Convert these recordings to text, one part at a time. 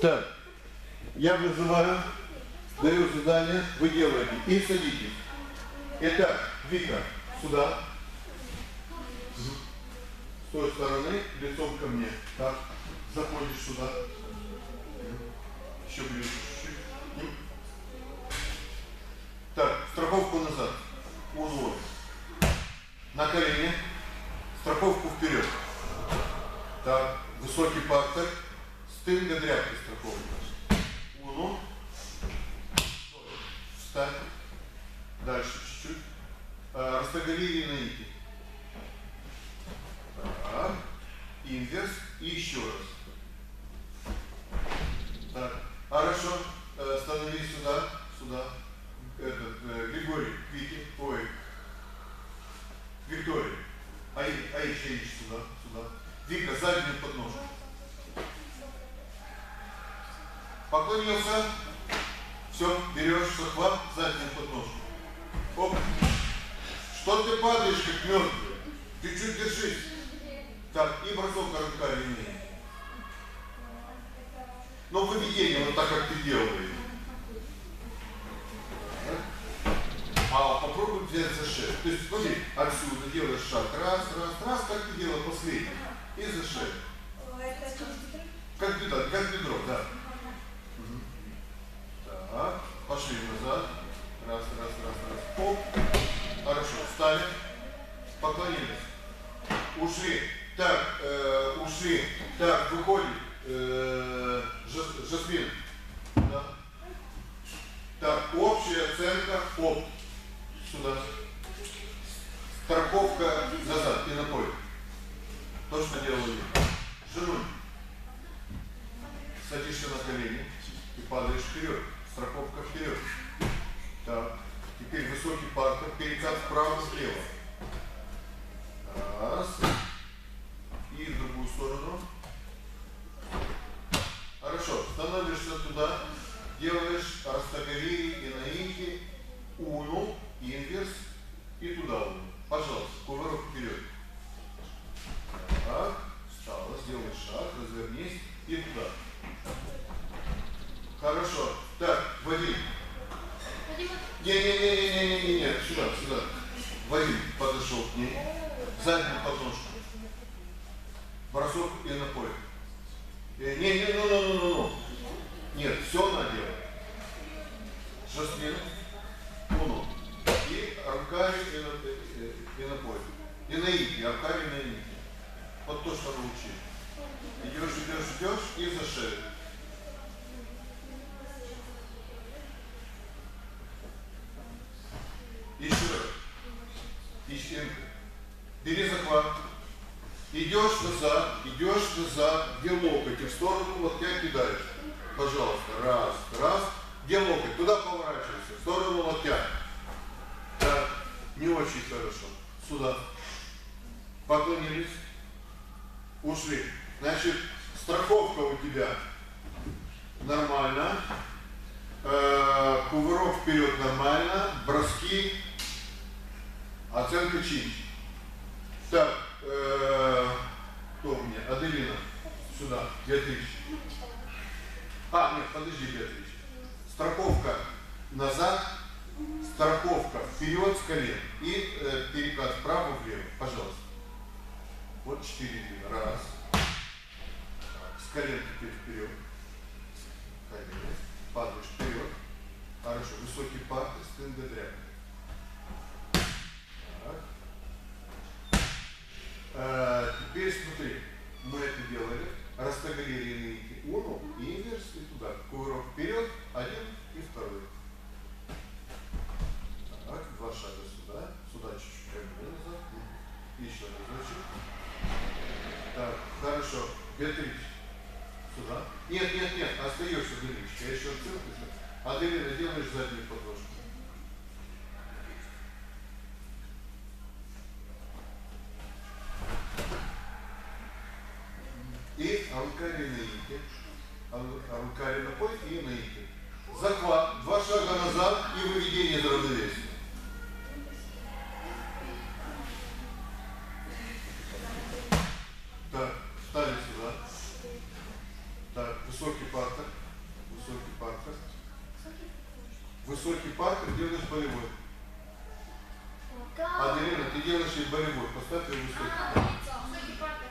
Так, я вызываю, даю задание, вы делаете и садитесь. Итак, Вика, сюда. С той стороны, лицом ко мне. Так, заходишь сюда. Еще ближе чуть-чуть. Так, страховку назад. Узор. На колени. Страховку вперед. Так, высокий партер. Стынга дряпки страховка. Уну. Встань. Дальше чуть-чуть. Растагали на ики. Так. Инверс. И еще раз. Так. Хорошо. Становись сюда. Сюда. Григорий, Вики. Ой. Виктория. Аиша, иди сюда. Сюда. Вика, заднюю подножку. Поклонился. Все, берешь захват, заднюю подножку. Оп. Что ты падаешь, как мертвый? Чуть-чуть держись. Так, и бросок руками линии. Но поведение вот так, как ты делаешь. А попробуй взять за шею. То есть, смотри, отсюда делаешь шаг. Раз, раз, раз, как ты делал последний. И за шею. Как бедро, да. Угу. Так, пошли назад. Раз, раз, раз, раз. Оп. Хорошо, встали. Поклонились. Ушли. Так, ушли. Так, выходит. Жасмин. Да. Так, общая оценка. Оп. Сюда. Страховка назад и на поле. То, что делали. Жену. Садишься на колени и падаешь вперед. Страховка вперед. Так. Теперь высокий партер. Перекат вправо-слева. Раз. И в другую сторону. Хорошо. Становишься туда. Делаешь растагали и наики. Уну. Инверс. И туда уну. Пожалуйста. Кувырок вперед. Так. Встала. Сделай шаг. Развернись. И туда. Хорошо. Так, Вадим. Не. Сюда, сюда. Вадим подошел к ней. Заднюю подножку. Бросок и на поле. Нет, все она делает. Жасмин. Уну. И руками и на поле. И на ики. Руками на ики. Вот то, что она учит. Идешь и за шею. Еще раз. Ищи. Бери захват. Идешь назад, где локоть, и в сторону локтя кидаешь. Пожалуйста. Раз, раз. Где локоть? Туда поворачивайся. В сторону локтя. Так. Не очень хорошо. Сюда. Поклонились. Ушли. Значит, страховка у тебя нормально. Кувырок вперед нормально. Броски. Оценка чин. Так, кто у меня? Аделина. Сюда. Беатрич. Нет, подожди, Беатрич. Страховка назад. Страховка вперед с колен. И перекат вправо-влево. Пожалуйста. Вот 4 двига. Раз. С колен теперь вперед. Колен. Падаешь вперед. Хорошо. Высокий партер, стынга дряпка. Теперь смотри. Мы это делали. Растагали линейки. Уну, инверс и туда. Кувырок вперед. Один и второй. Так. 2 шага сюда. Сюда чуть-чуть назад. Еще разочек. Так, хорошо. Беатрич. Сюда. Нет. Остаешься, Аделиночка. Я еще отцеплюсь. Аделина, делаешь заднюю подложку. И руками на ики. Руками на пой и на ики. Захват. 2 шага назад и выведение до равновесия. Так, встали сюда. Так, Высокий партер. Высокий партер. Высокий партер делаешь болевой. Аделина, ты делаешь и болевой. Поставь ее высокий. Высокий партер.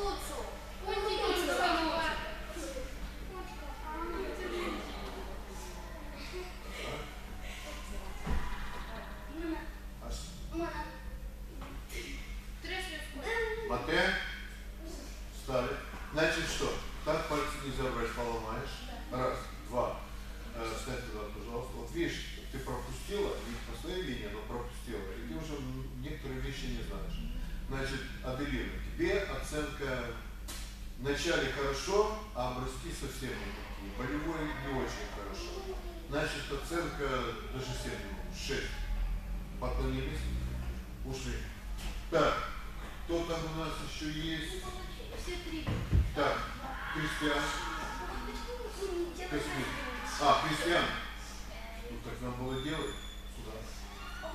Мате. Ставь. Значит что? Так пальцы не забрать, поломаешь. Раз, два. Ставь туда, пожалуйста. Вот видишь, ты пропустила, не по своей линии, но пропустила. И ты уже некоторые вещи не знаешь. Значит, Аделина, тебе оценка вначале хорошо, а броски совсем не такие. Болевой не очень хорошо. Значит, оценка даже 7 минут. 6. Поклонились. Ушли. Так, кто там у нас еще есть? Все 3. Так, Кристиан. Космит. А, Кристиан. Ну так нам было делать. Сюда.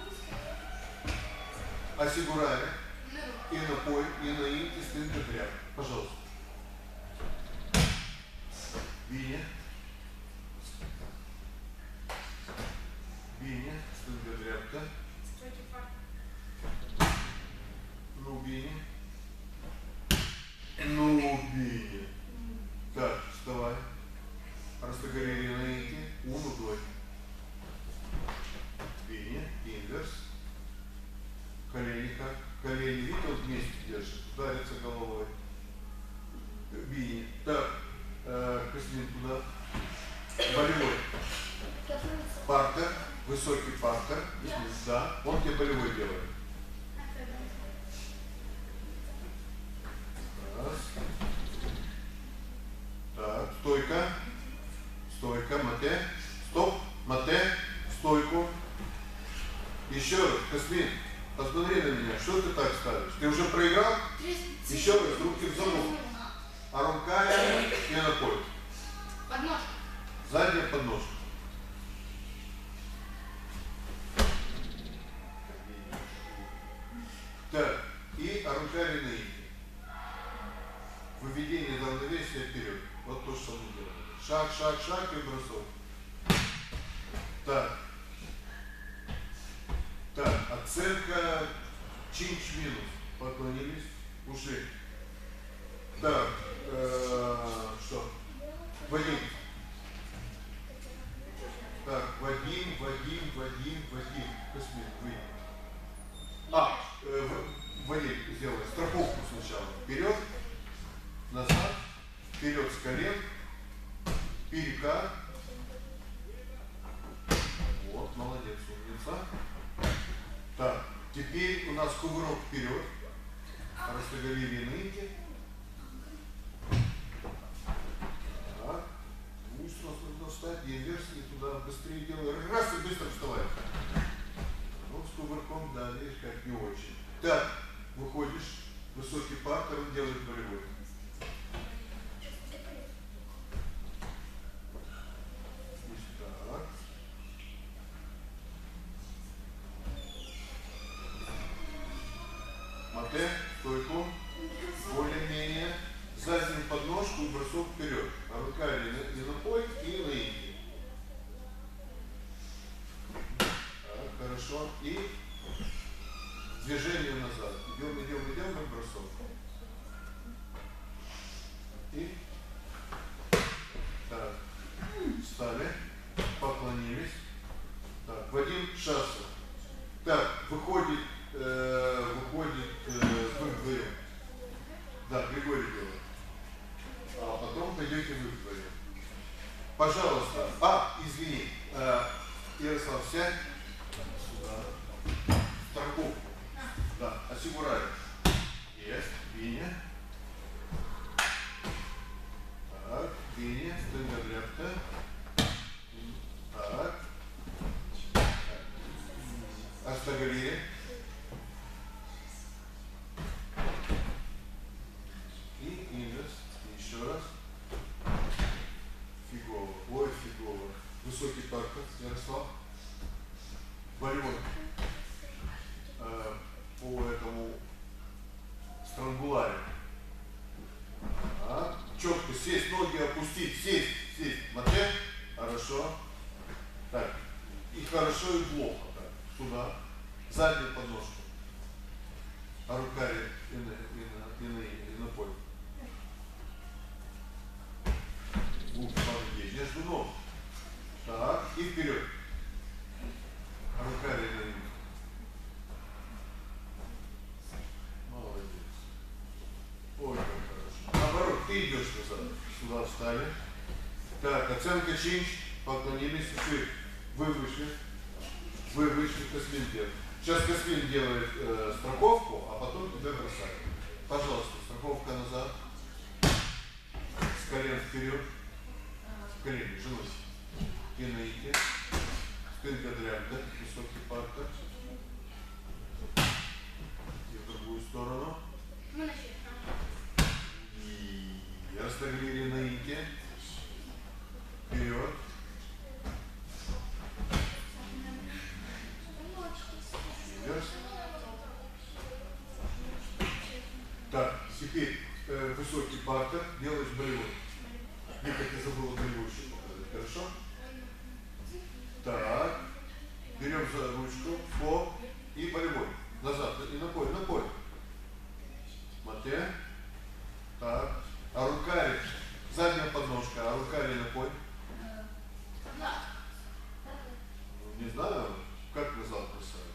Осигурали. И напой, и наим, и стынка дряб. Пожалуйста. Биня. Биня, стынка дрябка. Ну, Биня. Ну, Биня. Так, вставай. Растоголили наики. Уну дой. Биня, инверс. Колени как? Колени, видите, вот вместе держит, ударится головой. Биня. Так, Космин туда. Болевой. Партер, высокий партер. Да, он тебе болевой делает. Раз. Так, стойка. Стойка, мате. Стоп, мате, стойку. Еще раз, Космин, посмотри на меня, что ты так ставишь? Ты уже проиграл? Еще раз, руки в замок. А руками и на поле. Подножка. Задняя подножка. Так, и руками на иги. Выведение равновесия вперед. Вот то, что мы делаем. Шаг, шаг, шаг и бросок. Так. Так, оценка чинч-минус. Поклонились, ушли. Так, что? Вадим. Так, Вадим. Космин, вы. Вадим, сделай страховку сначала. Вперед, назад, вперед с колен, перекат. Вот, молодец, умница. Так, теперь у нас кувырок вперед. Растоголили нынки. Так. Ну что, нужно встать, инверсии туда быстрее делаем. Раз и быстро вставай. Ну, с кувырком, да, видишь, как не очень. Так, выходишь, высокий партер, он делает болевой. Так. Мате, стойку, более-менее, заднюю подножку и бросок вперед. А руками не напой и на иги. Так, хорошо. И движение назад. Идем, как бросок. И так, встали, поклонились. Так, Вадим Шасов. Так, выходит вы вдвоем. Да, Григорий делает. А потом пойдете вы вдвоем. Пожалуйста. Извини. Ярослав, сядь. Сюда. Страховку. Да, осигурай. Есть. Биня. Так, Биня. Стенгадряпка. Так. Остоголили. И инверс. Еще раз. Фигово. Ой, фигово. Высокий партер, Ярослав. Болевой. По этому странгуларе. Четко сесть, ноги опустить, сесть, сесть. Мате. Хорошо. Так. И хорошо, и плохо. Так. Сюда. Заднюю подножку. Арукари и на пол. Ноги между ног. Так. И вперед. Арукари и на. Молодец. Ой, как хорошо. Наоборот, ты идешь назад. Сюда встали. Так, оценка чинч. Поклонились. Чуть. Вы вышли. Вы вышли, Космин делает. Сейчас Космин делает страховку, а потом тебя бросает. Пожалуйста, страховка назад. С колен вперед. Колени, женусь. И наите. Спинка дрянка. Высокий партер. И в другую сторону. Мы начали. И расставили на инте. Вперед. Так, теперь высокий партер, делаешь болевой. Не как я забыла болевую еще показать, хорошо? Так, берем за ручку, по и болевой. Назад, и на поле, на поле. Мате. Так, а рукари, задняя подножка, а рукари на поле. Не знаю, как назад бросают.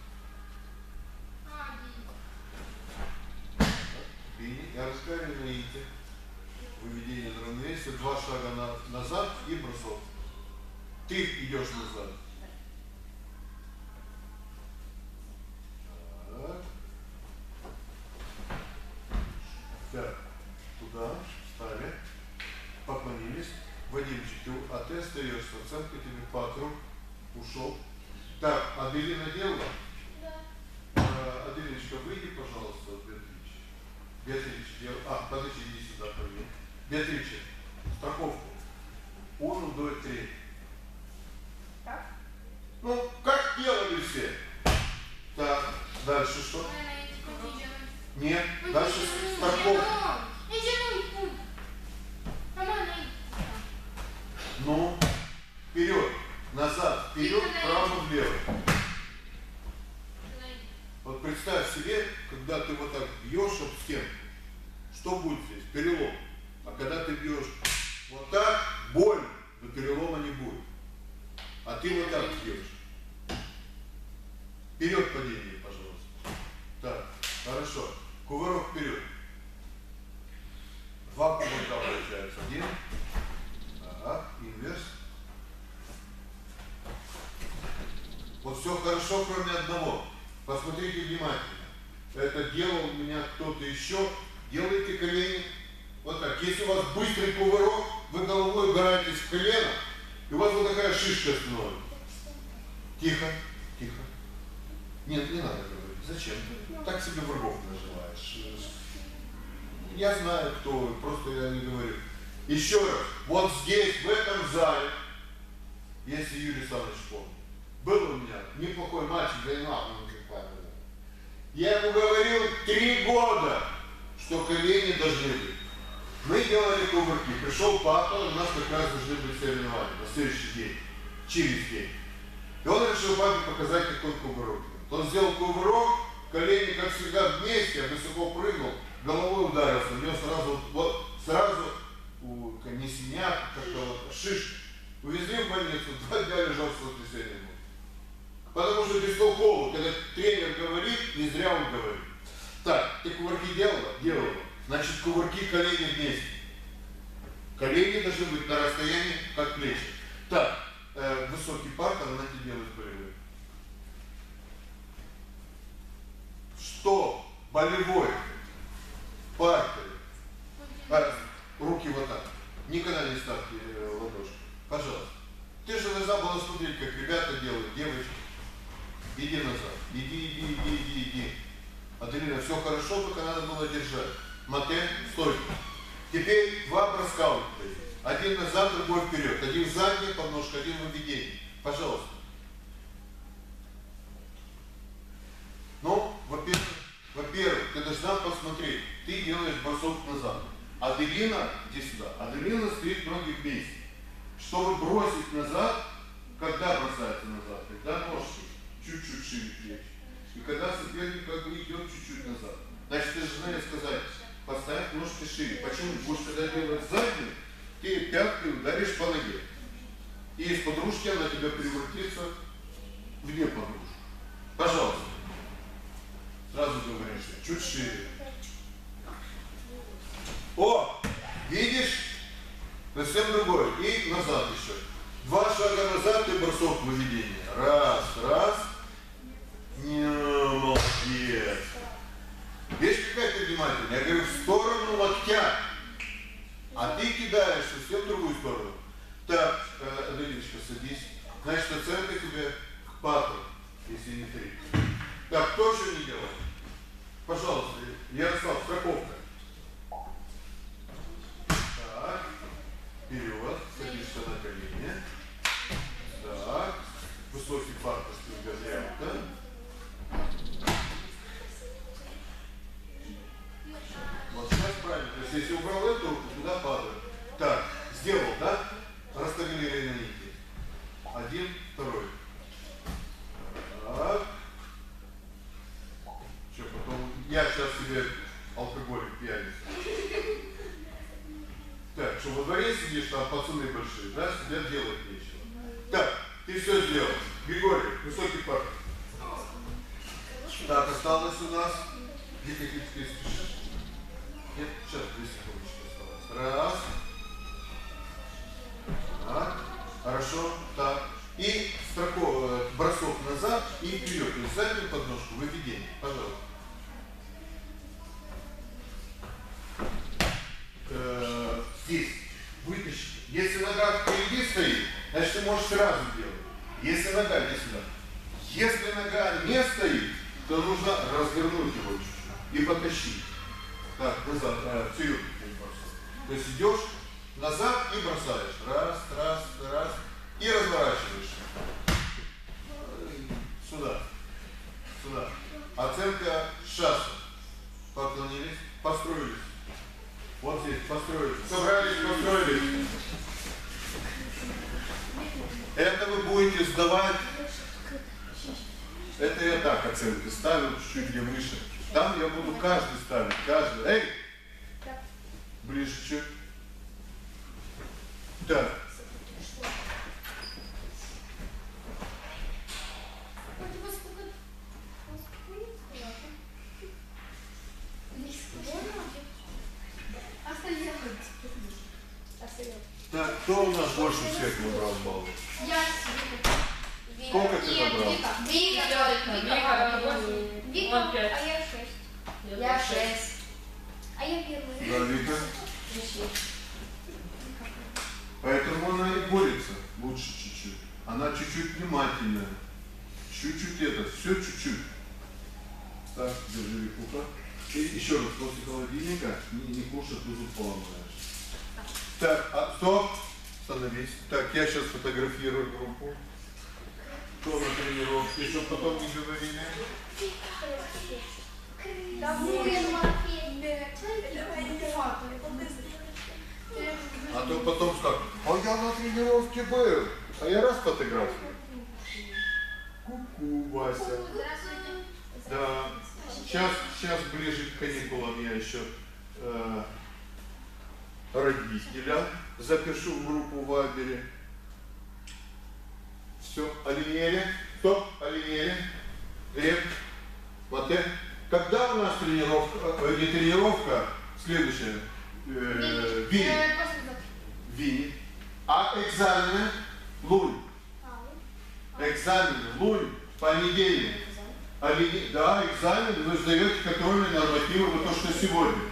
Бини, я раскариваю на ите. Выведение на равновесие, 2 шага назад и бросок. Ты идешь назад. Так. Так. Туда встали. Поклонились. Вадимчик, а ты остаешься. Оценка тебе патру. Ушел. Так, Аделина делала? Да. Аделиночка, выйди, пожалуйста, Беатриче. Беатриче делала. А, подожди, иди сюда ко мне. Беатриче, страховку. 1, 2, 3. Так? Ну, как делали все? Так, дальше что? Нет, дальше страховка. Ну, вперед, назад, вперед, право, влево. Вот представь себе, когда ты вот так бьешь об стену, что будет здесь? Перелом. А когда ты бьешь вот так, боль, но перелома не будет. А ты вот так бьешь. Вперед падение, пожалуйста. Так, хорошо. Кувырок вперед. 2 кувырка получается. 1. Так, инверс. Вот все хорошо, кроме одного. Посмотрите внимательно. Это делал у меня кто-то еще. Делайте колени вот так. Если у вас быстрый кувырок, вы головой упираетесь в колено, и у вас вот такая шишка становится. Тихо, тихо. Нет, не надо говорить. Зачем? Так себе врагов наживаешь. Я знаю, кто вы, просто я не говорю. Еще раз. Вот здесь, в этом зале, если Юрий Александрович помнит, был у меня неплохой мальчик, занимался. Я ему говорил 3 года, что колени должны быть. Мы делали кувырки. Пришел папа, у нас как раз должны быть соревнования на следующий день, через день. И он решил папе показать, как он кувырок. Он сделал кувырок, колени, как всегда, вместе, высоко прыгнул, головой ударился. У него сразу, не синяк, как-то вот шишка. Увезли в больницу, 2 дня лежал с сотрясением. Потому что бестолково, когда тренер говорит, не зря он говорит. Так, ты кувырки делала? Делала. Значит, кувырки колени вместе. Колени должны быть на расстоянии, как плечи. Так, высокий партер, она тебе делает болевой. Что? Болевой. Партер. Руки вот так. Никогда не ставьте ладошки. Пожалуйста. Ты же должна была смотреть, как ребята делают, девочки. Иди назад. Иди. Аделина, все хорошо, только надо было держать. Мате, стойка. Теперь 2 броска у тебя есть. Один назад, другой вперед. Один задний подножка, один выведение. Пожалуйста. Ну, во-первых, ты должна посмотреть. Ты делаешь бросок назад. Аделина, иди сюда. Аделина стоит ноги вместе. Чтобы бросить назад, когда бросается назад? Когда ножки чуть-чуть шире плеч. И когда соперник как бы идет чуть-чуть назад. Значит, ты должна ей сказать, поставь ножки шире. Почему? Потому что когда делаешь заднюю, ты пяткой ударишь по ноге. И из подружки она тебя превратится вне подружки. Пожалуйста. Сразу говоришь, чуть шире. О! Видишь? Совсем другое. И назад еще. 2 шага назад и бросок выведения. Раз, раз. Молодец. Видишь, какая ты внимательная? Я говорю, в сторону локтя. А ты кидаешь совсем в другую сторону. Так, Аделиночка, садись. Значит, оценка тебе к папе, если не 3. Так, кто еще не делает? Пожалуйста, Ярослав, страховка. Так, вперед, садишься на колени. Так, высокий фартук газрянка. Вот сейчас правильно. То есть, если убрал эту руку, туда падает. Так, сделал, да? Расставили на нити. 1, 2. Так. Что, потом... Я сейчас себе алкоголик пьяница. Так, что во дворе сидишь, там пацаны большие, да? Себе делать нечего. Так, ты все сделал. Григорий, высокий парк. Так, осталось у нас... Где какие-то спешишь? Нет, сейчас 2 секундочки осталось. Раз. Так, хорошо, так. И бросок назад и вперед. То есть заднюю подножку, выведение. Пожалуйста. Здесь вытащите. Если нога впереди стоит, значит ты можешь сразу делать. Если нога, иди сюда. Если нога не стоит, то нужно развернуть его чуть-чуть и потащить. Так, назад, вперед. То есть идешь назад и бросаешь. Раз, раз, раз. И разворачиваешь. Сюда. Сюда. Оценка шасса. Поклонились. Построились. Вот здесь. Построились. Собрались, построились. Это вы будете сдавать. Это я так оценки ставлю, чуть-чуть где выше. Там я буду каждый ставить. Каждый. Эй! Ближе чуть. Так. Так, кто у нас больше всех набрал баллов? Я. Сколько ты набрал? Вика, а я 6. Я 6. А я первый. Да, Вика. Поэтому она и борется лучше чуть-чуть. Она чуть-чуть внимательная. Чуть-чуть это, все чуть-чуть. Так, держи Викуха. И еще раз, после холодильника не кушать, ты зуб поломаешь. Так, стоп. Становись. Так, я сейчас фотографирую группу. Кто на тренировке, чтобы потом не говорили. А то потом скажут, а я на тренировке был, а я раз фотографию. Ку-ку, Вася. Да. Сейчас ближе к каникулам я еще родителя запишу в группу в Вайбере. Все, оленели. Стоп, оленели. Глеб. Латте. Когда у нас тренировка, не тренировка, следующая, Вини. Вини. А экзамены? Лунь. Экзамены, лунь, понедельник. Да, экзамен, вы сдаете контрольные нормативы, вот то, что сегодня.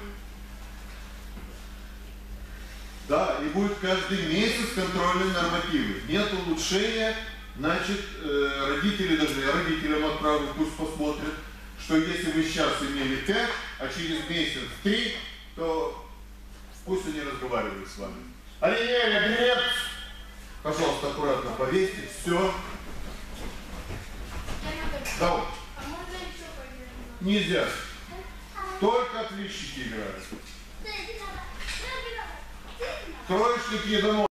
Да, и будет каждый месяц контрольные нормативы. Нет улучшения, значит, родители должны, я родителям отправлю, пусть посмотрят, что если вы сейчас имели 5, а через месяц 3, то пусть они разговаривают с вами. Оленеля, билет! Пожалуйста, аккуратно повесьте, все. Давай. А можно еще поиграть? Нельзя. Только отличники играют. Троечники домой.